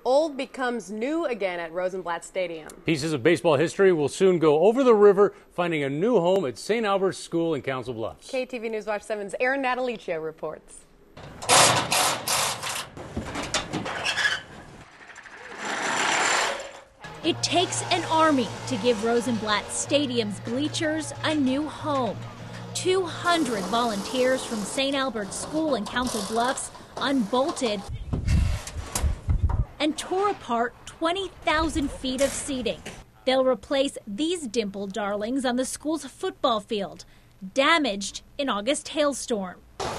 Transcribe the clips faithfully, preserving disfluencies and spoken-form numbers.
old becomes new again at Rosenblatt Stadium. Pieces of baseball history will soon go over the river, finding a new home at Saint Albert's School in Council Bluffs. K T V News Watch seven's Aaron Natalicio reports. It takes an army to give Rosenblatt Stadium's bleachers a new home. two hundred volunteers from Saint Albert's School in Council Bluffs unbolted and tore apart twenty thousand feet of seating. They'll replace these dimpled darlings on the school's football field, damaged in August hailstorm.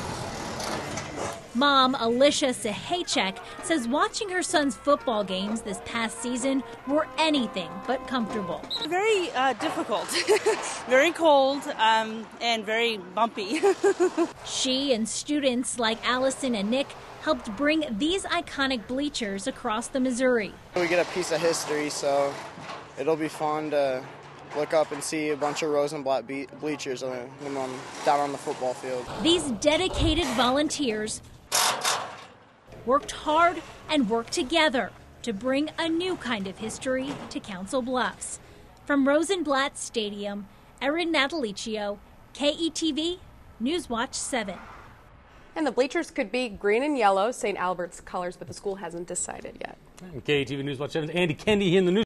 Mom, Alicia Sehachek, says watching her son's football games this past season were anything but comfortable. Very uh, difficult, very cold, um, and very bumpy. She and students like Allison and Nick helped bring these iconic bleachers across the Missouri. We get a piece of history, so it'll be fun to look up and see a bunch of Rosenblatt be- bleachers when I'm down on the football field. These dedicated volunteers worked hard and worked together to bring a new kind of history to Council Bluffs. From Rosenblatt Stadium, Aaron Natalicio, K E T V, News Watch seven. And the bleachers could be green and yellow, Saint Albert's colors, but the school hasn't decided yet. K E T V News Watch seven's Andy Kendi in the news.